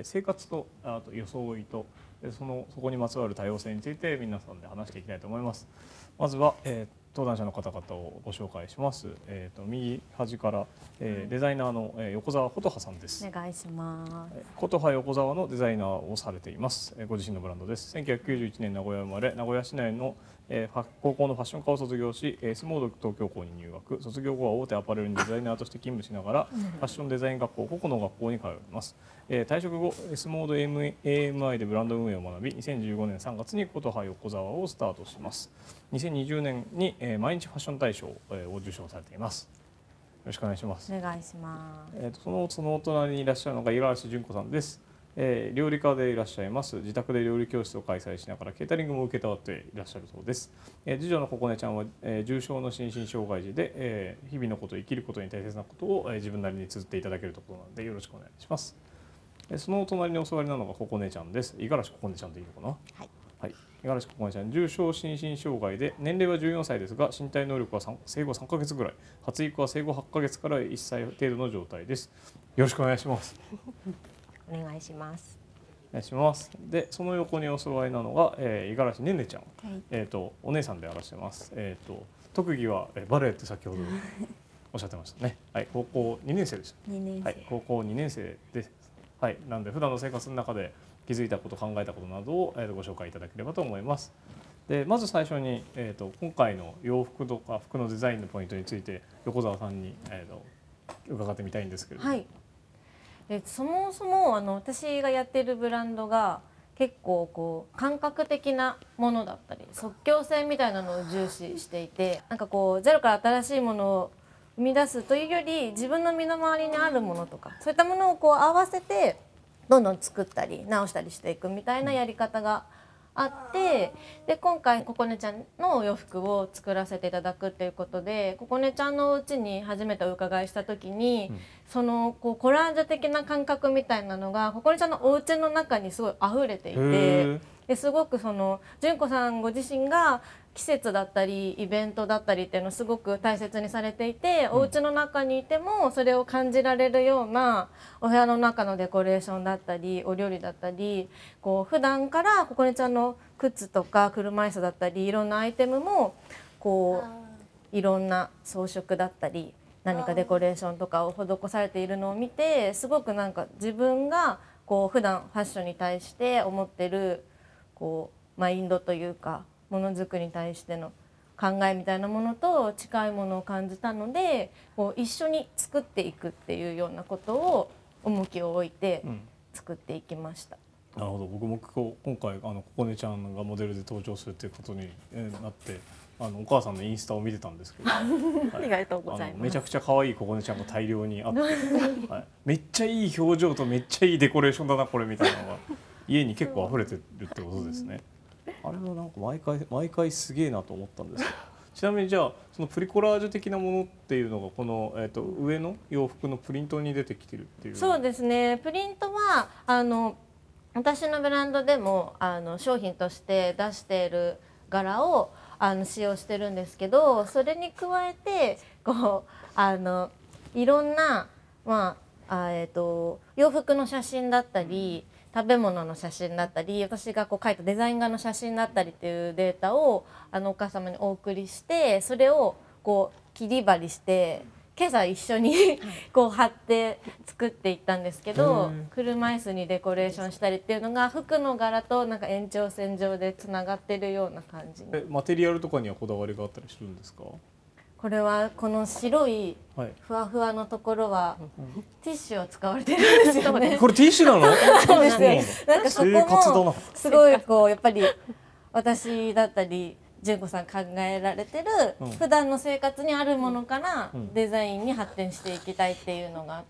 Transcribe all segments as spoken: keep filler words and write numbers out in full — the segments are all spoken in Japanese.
えー、生活とあと装いとそのそこにまつわる多様性について皆さんで話していきたいと思います。まずは、えー登壇者の方々をご紹介します。えっ、ー、と右端から、えー、デザイナーの、えー、横澤琴葉さんです。 お願いします。 琴葉横澤のデザイナーをされています。えー、ご自身のブランドです。せんきゅうひゃくきゅうじゅういちねん名古屋生まれ、名古屋市内の、えー、高校のファッション科を卒業し、エスモード東京校に入学。卒業後は大手アパレルにデザイナーとして勤務しながら、ファッションデザイン学校個々の学校に通います。えー、退職後、エスモード エーエムアイ でブランド運営を学び、にせんじゅうごねんさんがつに琴葉横澤をスタートします。にせんにじゅうねんに、えー、毎日ファッション大賞を受賞されています。よろしくお願いします。 お願いします。 えーと、そのそのお隣にいらっしゃるのが五十嵐純子さんです。えー、料理家でいらっしゃいます。自宅で料理教室を開催しながらケータリングも受けたわっていらっしゃるそうです。えー、次女のここねちゃんは、えー、重症の心身障害児で、えー、日々のこと生きることに大切なことを、えー、自分なりに綴っていただけるところなのでよろしくお願いします。えー、そのお隣にお座りなのがここねちゃんです。五十嵐ここねちゃんでいいのかな。 はい。 はい、五十嵐ここねちゃん、重症心身障害で年齢はじゅうよんさいですが身体能力は生後さんかげつぐらい、発育は生後はちかげつからいっさい程度の状態です。よろしくお願いします。 お願いします。 お願いします。でその横にお座りなのが、えー、五十嵐ねんねちゃん、 はい、 えーとお姉さんでいらっしゃいます。えーと特技はバレエって先ほどおっしゃってましたね。はい、高校にねん生でした。 にねん生。 はい、高校にねん生です。はい、なので普段の生活の中で気づいたこと、考えたことなどを、えー、とご紹介いただければと思います。でまず最初に、えー、と今回の洋服とか服のデザインのポイントについて横澤さんに、えー、と伺ってみたいんですけれども。 はい。えそもそもあの私がやってるブランドが結構こう感覚的なものだったり即興性みたいなのを重視していて、なんかこうゼロから新しいものを生み出すというより自分の身の回りにあるものとかそういったものをこう合わせてどんどん作ったり直したりしていくみたいなやり方があって、で今回ここねちゃんのお洋服を作らせていただくっていうことで、ここねちゃんのお家に初めてお伺いした時に、うん、そのこうコラージュ的な感覚みたいなのがここねちゃんのお家の中にすごい溢れていて、ですごくその純子さんご自身が季節だったりイベントだったりっていうのをすごく大切にされていて、うん、お家の中にいてもそれを感じられるようなお部屋の中のデコレーションだったりお料理だったり、こう普段からここねちゃんの靴とか車椅子だったりいろんなアイテムもこういろんな装飾だったり何かデコレーションとかを施されているのを見て、すごくなんか自分がこう普段ファッションに対して思ってるこうマインドというかものづくりに対しての考えみたいなものと近いものを感じたので、こう一緒に作っていくっていうようなことを重きを置いて作っていきました。 うん、なるほど。僕もこ今回あのここねちゃんがモデルで登場するということになってあのお母さんのインスタを見てたんですけど、はい、 ありがとうございます。 めちゃくちゃ可愛いここねちゃんが大量にあって、はい、めっちゃいい表情とめっちゃいいデコレーションだなこれみたいなのが家に結構溢れてるってことですね。あれはなんか毎回毎回すげえなと思ったんですけど、ちなみにじゃあそのプリコラージュ的なものっていうのがこの、えー、と上の洋服のプリントに出てきてるっていう。 そうですね。プリントはあの私のブランドでもあの商品として出している柄をあの使用してるんですけど、それに加えてこうあのいろんな、まああえー、と洋服の写真だったり食べ物の写真だったり私がこう描いたデザイン画の写真だったりっていうデータをあのお母様にお送りして、それをこう切り張りして今朝一緒にこう貼って作っていったんですけど、車椅子にデコレーションしたりっていうのが服の柄となんか延長線上でつながってるような感じに。 えマテリアルとかにはこだわりがあったりするんですか？ これはこの白いふわふわのところはティッシュを使われてるんですよね。 これティッシュなの？ そうですよ。なんかそこもすごいこうやっぱり私だったり純子さん考えられてる普段の生活にあるものからデザインに発展していきたいっていうのがあって、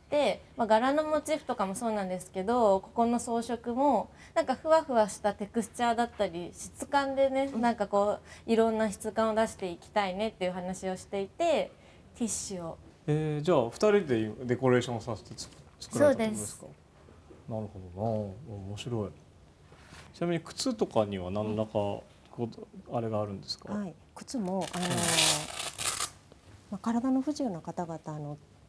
まあ、柄のモチーフとかもそうなんですけど、ここの装飾もなんかふわふわしたテクスチャーだったり質感でね、なんかこういろんな質感を出していきたいねっていう話をしていて、ティッシュを、 えー、じゃあふたりでデコレーションさせて作られたってことですか？なるほどな、面白い。ちなみに靴とかには何らかあれがあるんですか？ はい、靴もあの、まあ、体の不自由な方々の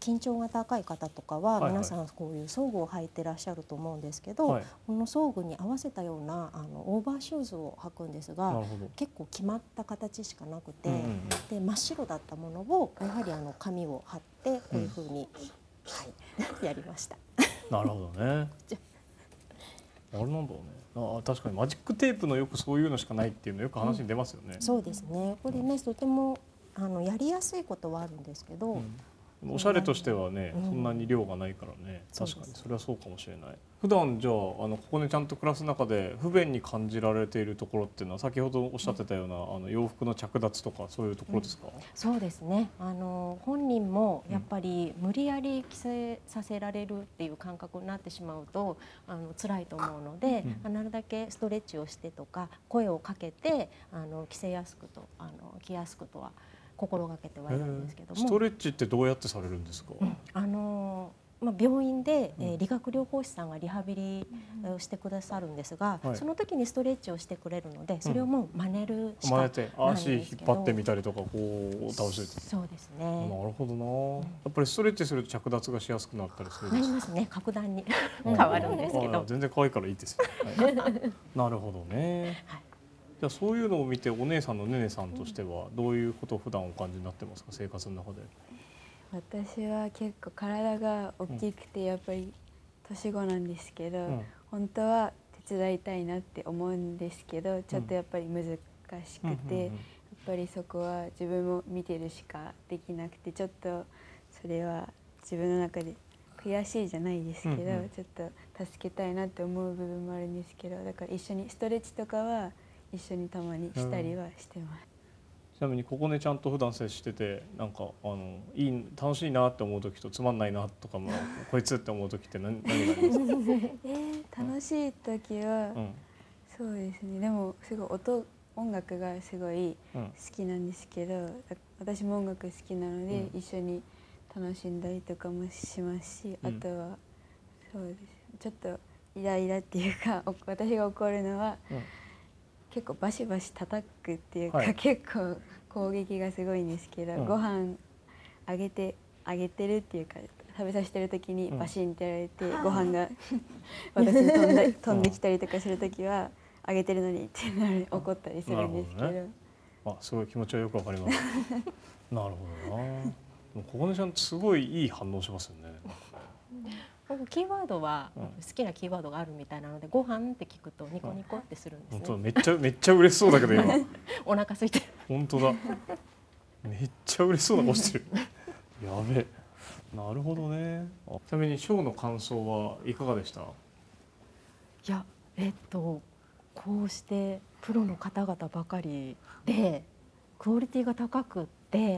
緊張が高い方とかは、 はいはい、 皆さんこういう装具を履いてらっしゃると思うんですけど、はい、この装具に合わせたようなあのオーバーシューズを履くんですが、結構決まった形しかなくて、うんうんうん、で真っ白だったものをやはりあの紙を貼ってこういうふうに、うん、はい、やりました。 なるほどね。あれなんだろうね。あ、確かにマジックテープのよくそういうのしかないっていうのよく話に出ますよね。 うん、そうですね。これね、とてもあのやりやすいことはあるんですけど、 うん、おしゃれとしてはね、うん、そんなに量がないからね、確かにそれはそうかもしれない。普段じゃあ、あのここでちゃんと暮らす中で不便に感じられているところっていうのは、先ほどおっしゃってたような、うん、あの洋服の着脱とかそういうところですか？うん、 そうですね。あの本人もやっぱり無理やり着せさせられるっていう感覚になってしまうとあの辛いと思うので、うん、なるだけストレッチをしてとか声をかけてあの着せやすくとあの着やすくとは心がけてはいるんですけども。 ストレッチってどうやってされるんですか？ うん、あのまあ、病院で、えー、理学療法士さんがリハビリをしてくださるんですが、うん、その時にストレッチをしてくれるので、それをもう真似るしかないんですけど、 足引っ張ってみたりとかこう倒してそうですね。 なるほどな、うん、やっぱりストレッチすると着脱がしやすくなったりするんですか？ なりますね。格段に変わるんですけど、 全然可愛いからいいですよ、はい、なるほどね、はい。じゃあそういうのを見てお姉さんのねねさんとしてはどういうことを普段お感じになってますか、生活の中で。 私は結構体が大きくてやっぱり年子なんですけど、うん、本当は手伝いたいなって思うんですけど、ちょっとやっぱり難しくて、やっぱりそこは自分も見てるしかできなくて、ちょっとそれは自分の中で悔しいじゃないですけど、うんうん、ちょっと助けたいなって思う部分もあるんですけど、だから一緒にストレッチとかは一緒にたまにしたりはしてます。 ちなみにここねちゃんと普段接しててなんかあのいい楽しいなって思う時とつまんないなとかもこいつって思う時って何何がありますか？ えー、楽しい時は、うん、そうですね。でもすごい音音楽がすごい好きなんですけど、うん、私も音楽好きなので、うん、一緒に楽しんだりとかもしますし、うん、あとはそうですちょっとイライラっていうか私が怒るのは、うん、結構バシバシ叩くっていうか、はい、結構攻撃がすごいんですけど、うん、ご飯あげてあげてるっていうか食べさせてる時にバシンってやられて、うん、ご飯が私に飛んだ飛んできたりとかする時はあげてるのにってなる怒ったりするんですけど、ね、 あすごい気持ちはよくわかりますなるほどな。ここねちゃんすごいいい反応しますよね。 キーワードは好きなキーワードがあるみたいなので、ご飯って聞くとニコニコってするんですね。 本当めっちゃめっちゃ嬉しそうだけど今お腹空いてる。 本当だ。めっちゃ嬉しそうな顔してる。やべえ。なるほどね。ちなみにショーの感想はいかがでした？いやえっとこうしてプロの方々ばかりでクオリティが高くって。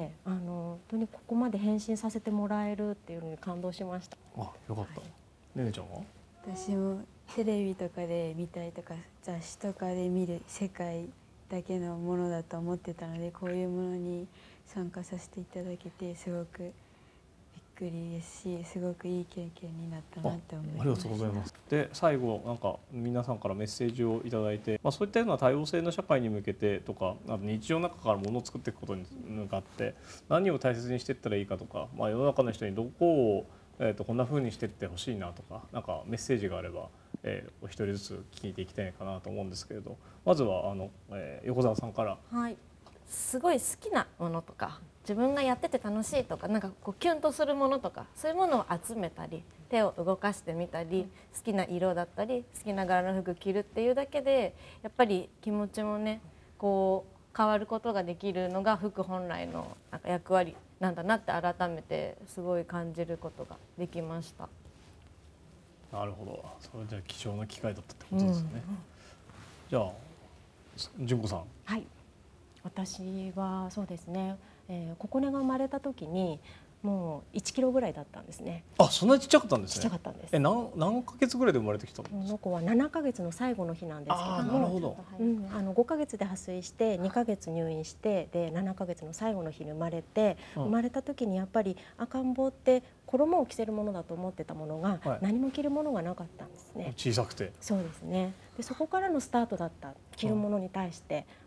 あの本当にここまで返信させてもらえるっていうのに感動しました。 あ、よかった。はい、ねねちゃんは？ 私もテレビとかで見たりとか雑誌とかで見る世界だけのものだと思ってたので、こういうものに参加させていただけてすごくびっくりですし、すごくいい経験になったなって思いました。 ありがとうございます。で最後なんか皆さんからメッセージをいただいて、まあ、そういったような多様性の社会に向けてとか、あと日常の中からものを作っていくことに向かって何を大切にしていったらいいかとか、まあ、世の中の人にどこを、えー、とこんな風にしていってほしいなとか、なんかメッセージがあれば、えー、お一人ずつ聞いていきたいかなと思うんですけれど、まずはあの、えー、横澤さんから。 はい、すごい好きなものとか自分がやってて楽しいとか、なんかこうキュンとするものとか、そういうものを集めたり手を動かしてみたり、好きな色だったり好きな柄の服着るっていうだけでやっぱり気持ちもねこう変わることができるのが服本来のなんか役割なんだなって改めてすごい感じることができました。 なるほど、それじゃ貴重な機会だったってことですね。うん、じゃあ純子さん。 はい、私はそうですね、えー、ここねが生まれた時にもういちキロぐらいだったんですね。 あ、そんなにちっちゃかったんですね。 ちっちゃかったんです。 え、何何ヶ月ぐらいで生まれてきたの？この子はななかげつの最後の日なんですけども、 あ、なるほど。 うん、あのごかげつで破水してにかげつ入院してでななかげつの最後の日に生まれて、うん、生まれた時にやっぱり赤ん坊って衣を着せるものだと思ってたものが、はい、何も着るものがなかったんですね。 小さくて。 そうですね。でそこからのスタートだった着るものに対して、うん、はい。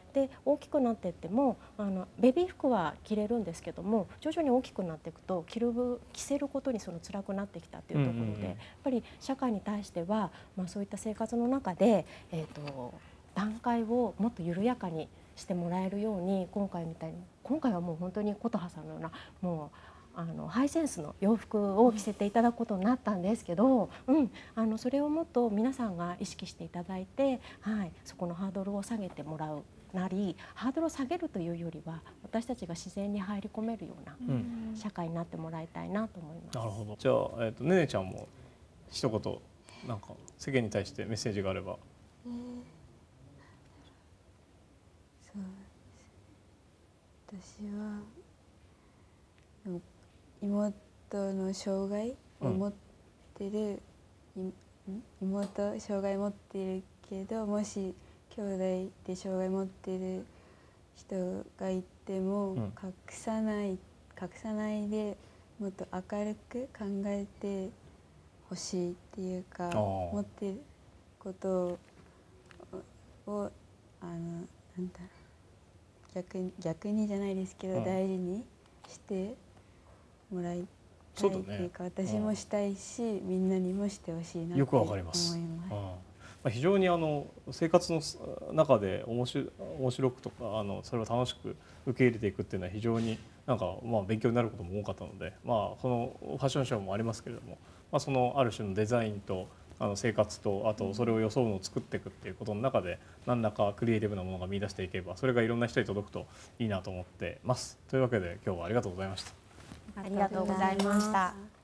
で大きくなっていってもあのベビー服は着れるんですけども、徐々に大きくなっていくと着る着せることにその辛くなってきたっていうところで、やっぱり社会に対しては、まあ、そういった生活の中で、えーと、段階をもっと緩やかにしてもらえるように、今回みたいに今回はもう本当に琴葉さんのようなもうあのハイセンスの洋服を着せていただくことになったんですけど、うん、あのそれをもっと皆さんが意識していただいて、はい、そこのハードルを下げてもらうなり、ハードルを下げるというよりは私たちが自然に入り込めるような社会になってもらいたいなと思います。 なるほど。じゃあ、えーと、ねねちゃんも一言なんか世間に対してメッセージがあれば。 えー、そう私はでも妹の障害を持ってる、うん、妹障害持ってるけど、もし兄弟で障害持ってる人がいても、うん、隠さない隠さないでもっと明るく考えてほしいっていうか、持ってることを、をあのなんだ逆に逆にじゃないですけど、うん、大事にしてもらいたいっていうか、ね、私もしたいし、うん、みんなにもしてほしいなって思います。よくわかります。 うん、非常にあの生活の中で面白面白くとかあのそれを楽しく受け入れていくっていうのは非常になんかまあ勉強になることも多かったので、まあ、このファッションショーもありますけれども、まあ、そのある種のデザインとあの生活とあとそれを装うのを作っていくっていうことの中で何らかクリエイティブなものが見出していけばそれがいろんな人に届くといいなと思ってます。というわけで今日はありがとうございました。 ありがとうございました。